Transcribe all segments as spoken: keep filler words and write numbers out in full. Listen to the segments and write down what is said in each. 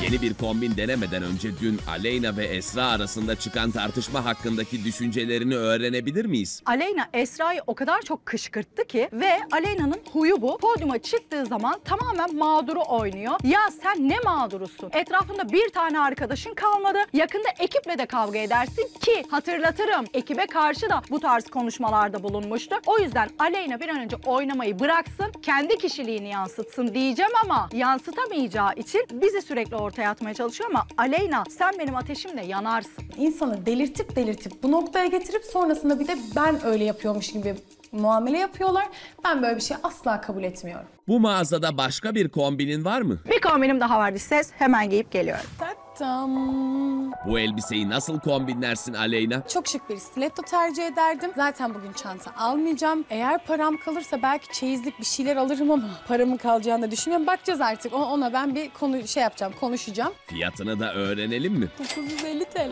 Yeni bir kombin denemeden önce dün Aleyna ve Esra arasında çıkan tartışma hakkındaki düşüncelerini öğrenebilir miyiz? Aleyna Esra'yı o kadar çok kışkırttı ki ve Aleyna'nın huyu bu. Podyuma çıktığı zaman tamamen mağduru oynuyor. Ya sen ne mağdurusun? Etrafında bir tane arkadaşın kalmadı. Yakında ekiple de kavga edersin ki hatırlatırım. Ekibe karşı da bu tarz konuşmalarda bulunmuştu. O yüzden Aleyna bir an önce oynamayı bıraksın, kendi kişiliğini yansıtsın diyeceğim ama yansıtamayacağı için bizi sürekli ortaya atmaya çalışıyor ama Aleyna sen benim ateşimle yanarsın. İnsanı delirtip delirtip bu noktaya getirip sonrasında bir de ben öyle yapıyormuş gibi muamele yapıyorlar. Ben böyle bir şey asla kabul etmiyorum. Bu mağazada başka bir kombinin var mı? Bir kombinim daha vardı ses. Hemen giyip geliyorum. Tatam. Bu elbiseyi nasıl kombinlersin Aleyna? Çok şık bir stiletto tercih ederdim. Zaten bugün çanta almayacağım. Eğer param kalırsa belki çeyizlik bir şeyler alırım ama paramın kalacağını da düşünmüyorum. Bakacağız artık. Ona ben bir konu şey yapacağım, konuşacağım. Fiyatını da öğrenelim mi? dokuz yüz elli TL.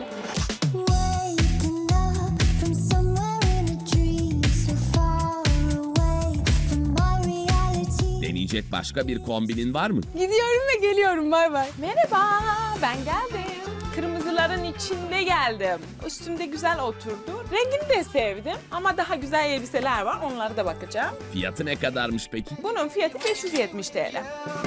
Deneyecek başka bir kombinin var mı? Gidiyorum ve geliyorum. Bay bay. Merhaba, ben geldim. Kırmızıların içinde geldim. Üstümde güzel oturdu. Rengini de sevdim ama daha güzel elbiseler var. Onlara da bakacağım. Fiyatı ne kadarmış peki? Bunun fiyatı beş yüz yetmiş TL.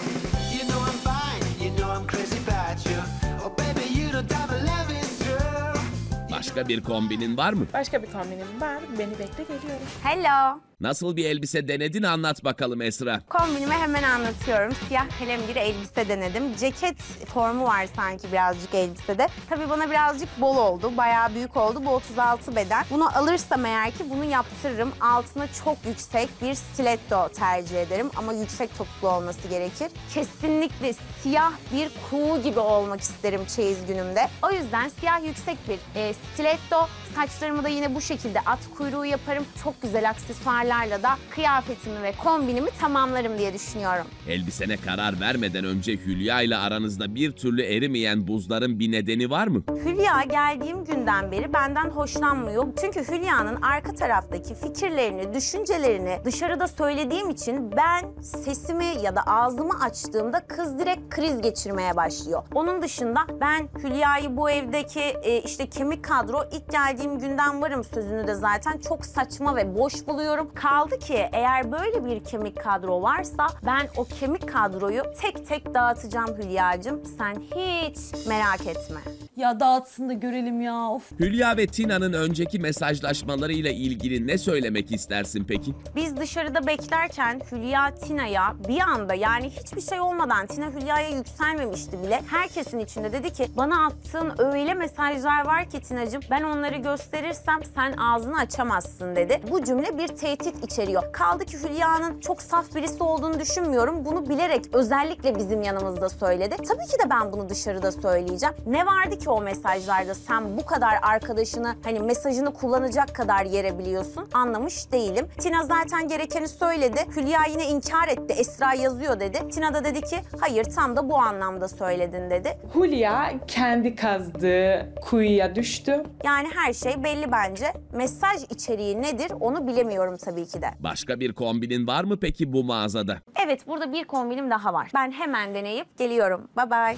Başka bir kombinin var mı? Başka bir kombinim var. Beni bekle, geliyorum. Hello. Nasıl bir elbise denedin anlat bakalım Esra. Kombinimi hemen anlatıyorum. Siyah kalem bir elbise denedim. Ceket formu var sanki birazcık elbisede. Tabii bana birazcık bol oldu. Bayağı büyük oldu. Bu otuz altı beden. Bunu alırsam eğer ki bunu yaptırırım. Altına çok yüksek bir stiletto tercih ederim. Ama yüksek topuklu olması gerekir. Kesinlikle siyah bir kuğu gibi olmak isterim çeyiz günümde. O yüzden siyah yüksek bir e, stiletto. Saçlarımı da yine bu şekilde at kuyruğu yaparım. Çok güzel aksesuarlarla da kıyafetimi ve kombinimi tamamlarım diye düşünüyorum. Elbisene karar vermeden önce Hülya ile aranızda bir türlü erimeyen buzların bir nedeni var mı? Hülya geldiğim günden beri benden hoşlanmıyor. Çünkü Hülya'nın arka taraftaki fikirlerini, düşüncelerini dışarıda söylediğim için ben sesimi ya da ağzımı açtığımda kız direkt kriz geçirmeye başlıyor. Onun dışında ben Hülya'yı bu evdeki e, işte kemik kadro ilk geldiğim günden varım sözünü de zaten çok saçma ve boş buluyorum. Kaldı ki eğer böyle bir kemik kadro varsa ben o kemik kadroyu tek tek dağıtacağım Hülya'cığım. Sen hiç merak etme. Ya dağıtsın da görelim ya. Of. Hülya ve Tina'nın önceki mesajlaşmalarıyla ilgili ne söylemek istersin peki? Biz dışarıda beklerken Hülya Tina'ya bir anda yani hiçbir şey olmadan Tina Hülya'ya yükselmemişti bile. Herkesin içinde dedi ki bana attığın öyle mesajlar var ki Tina'cığım ben onları gösterirsem sen ağzını açamazsın dedi. Bu cümle bir tehdit içeriyor. Kaldı ki Hülya'nın çok saf birisi olduğunu düşünmüyorum. Bunu bilerek özellikle bizim yanımızda söyledi. Tabii ki de ben bunu dışarıda söyleyeceğim. Ne vardı ki o mesajlarda sen bu kadar arkadaşını hani mesajını kullanacak kadar yere biliyorsun? Anlamış değilim. Tina zaten gerekeni söyledi. Hülya yine inkar etti. Esra yazıyor dedi. Tina da dedi ki hayır tam da bu anlamda söyledin dedi. Hülya kendi kazdığı kuyuya düştü. Yani her şey belli bence. Mesaj içeriği nedir onu bilemiyorum tabii ki de. Başka bir kombinin var mı peki bu mağazada? Evet burada bir kombinim daha var. Ben hemen deneyip geliyorum. Bye bye.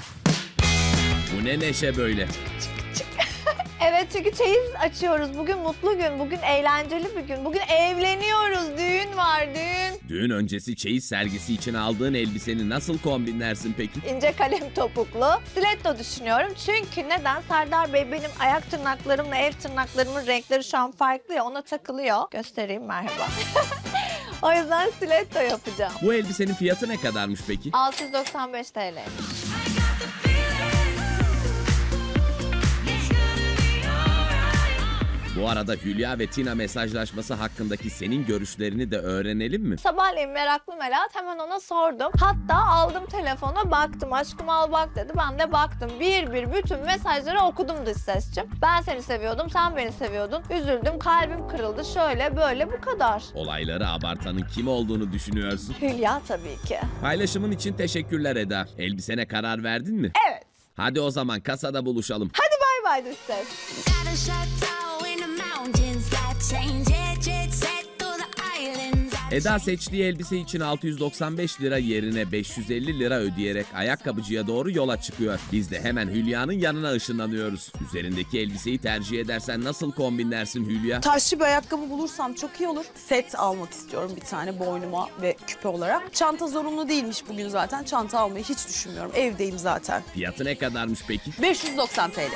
Bu ne neşe böyle? Evet çünkü çeyiz açıyoruz. Bugün mutlu gün, bugün eğlenceli bir gün. Bugün evleniyoruz, düğün var, düğün. Düğün öncesi çeyiz sergisi için aldığın elbiseni nasıl kombinlersin peki? İnce kalem topuklu, stiletto düşünüyorum. Çünkü neden? Serdar Bey benim ayak tırnaklarımla ev tırnaklarımın renkleri şu an farklı ya, ona takılıyor. Göstereyim merhaba. O yüzden stiletto yapacağım. Bu elbisenin fiyatı ne kadarmış peki? altı yüz doksan beş TL. Bu arada Hülya ve Tina mesajlaşması hakkındaki senin görüşlerini de öğrenelim mi? Sabahleyin meraklı Melahat hemen ona sordum. Hatta aldım telefona baktım. Aşkım al bak dedi. Ben de baktım. Bir bir bütün mesajları okudum dış sesçim. Ben seni seviyordum, sen beni seviyordun. Üzüldüm, kalbim kırıldı. Şöyle böyle bu kadar. Olayları abartanın kim olduğunu düşünüyorsun? Hülya tabii ki. Paylaşımın için teşekkürler Eda. Elbisene karar verdin mi? Evet. Hadi o zaman kasada buluşalım. Hadi bay bay dış ses. Eda seçtiği elbise için altı yüz doksan beş lira yerine beş yüz elli lira ödeyerek ayakkabıcıya doğru yola çıkıyor. Biz de hemen Hülya'nın yanına ışınlanıyoruz. Üzerindeki elbiseyi tercih edersen nasıl kombinlersin Hülya? Taşlı bir ayakkabı bulursam çok iyi olur. Set almak istiyorum bir tane boynuma ve küpe olarak. Çanta zorunlu değilmiş bugün zaten. Çanta almayı hiç düşünmüyorum. Evdeyim zaten. Fiyatı ne kadarmış peki? beş yüz doksan TL.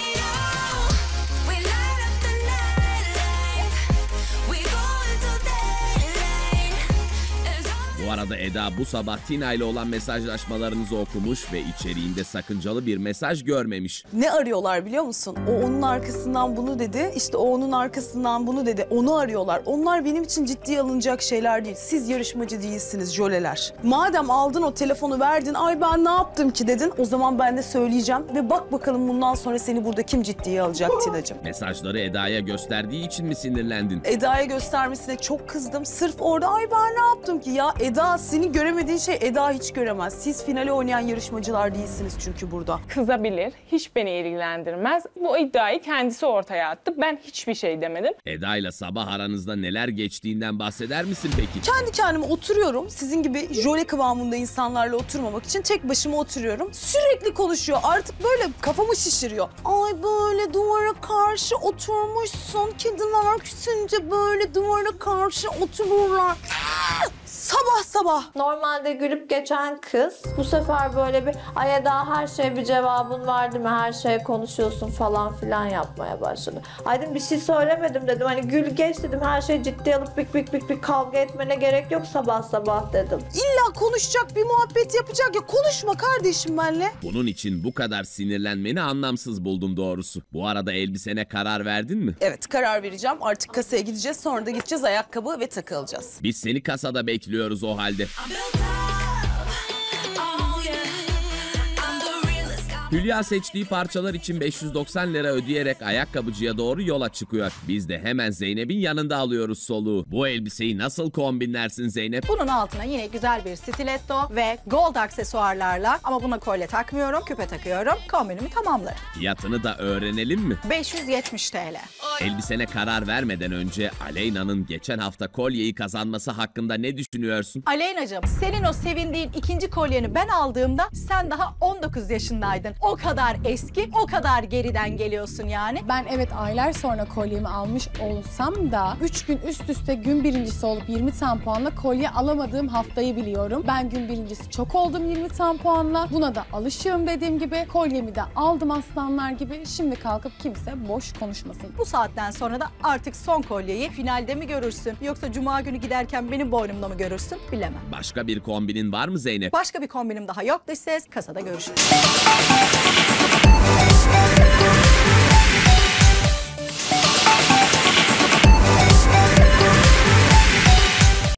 Bu arada Eda bu sabah Tina ile olan mesajlaşmalarınızı okumuş ve içeriğinde sakıncalı bir mesaj görmemiş. Ne arıyorlar biliyor musun? O onun arkasından bunu dedi, işte o onun arkasından bunu dedi. Onu arıyorlar. Onlar benim için ciddiye alınacak şeyler değil. Siz yarışmacı değilsiniz jöleler. Madem aldın o telefonu verdin, ay ben ne yaptım ki dedin, o zaman ben de söyleyeceğim. Ve bak bakalım bundan sonra seni burada kim ciddiye alacak Tina'cığım? Mesajları Eda'ya gösterdiği için mi sinirlendin? Eda'ya göstermesine çok kızdım. Sırf orada ay ben ne yaptım ki ya? Eda, seni göremediğin şey Eda hiç göremez. Siz finale oynayan yarışmacılar değilsiniz çünkü burada. Kızabilir, hiç beni ilgilendirmez. Bu iddiayı kendisi ortaya attı. Ben hiçbir şey demedim. Eda ile sabah aranızda neler geçtiğinden bahseder misin peki? Kendi kendime oturuyorum. Sizin gibi jöle kıvamında insanlarla oturmamak için tek başıma oturuyorum. Sürekli konuşuyor. Artık böyle kafamı şişiriyor. Ay böyle duvara karşı oturmuşsun. Kediler küsünce böyle duvara karşı otururlar. Sabah sabah. Normalde gülüp geçen kız bu sefer böyle bir ay Eda her şeye bir cevabın vardı mı, her şeye konuşuyorsun falan filan yapmaya başladı. Ay dedim bir şey söylemedim dedim, hani gül geç dedim, her şeyi ciddiye alıp bik bik bik bik kavga etmene gerek yok sabah sabah dedim. İlla konuşacak, bir muhabbet yapacak ya, konuşma kardeşim benimle. Bunun için bu kadar sinirlenmeni anlamsız buldum doğrusu. Bu arada elbisene karar verdin mi? Evet, karar vereceğim. Artık kasaya gideceğiz, sonra da gideceğiz ayakkabı ve takı alacağız. Biz seni kasada bekliyoruz o halde. Hülya seçtiği parçalar için beş yüz doksan lira ödeyerek ayakkabıcıya doğru yola çıkıyor. Biz de hemen Zeynep'in yanında alıyoruz soluğu. Bu elbiseyi nasıl kombinlersin Zeynep? Bunun altına yine güzel bir stiletto ve gold aksesuarlarla, ama buna kolye takmıyorum, küpe takıyorum. Kombinimi tamamlarım. Fiyatını da öğrenelim mi? beş yüz yetmiş TL. Elbisene karar vermeden önce Aleyna'nın geçen hafta kolyeyi kazanması hakkında ne düşünüyorsun? Aleyna'cığım, senin o sevindiğin ikinci kolyeni ben aldığımda sen daha on dokuz yaşındaydın. O kadar eski, o kadar geriden geliyorsun yani. Ben evet aylar sonra kolyemi almış olsam da üç gün üst üste gün birincisi olup yirmi tam puanla kolye alamadığım haftayı biliyorum. Ben gün birincisi çok oldum yirmi tam puanla. Buna da alışığım dediğim gibi. Kolyemi de aldım aslanlar gibi. Şimdi kalkıp kimse boş konuşmasın. Bu saatten sonra da artık son kolyeyi finalde mi görürsün? Yoksa cuma günü giderken benim boynumda mı görürsün? Bilemem. Başka bir kombinin var mı Zeynep? Başka bir kombinim daha yok. Dış ses, kasada görüşürüz.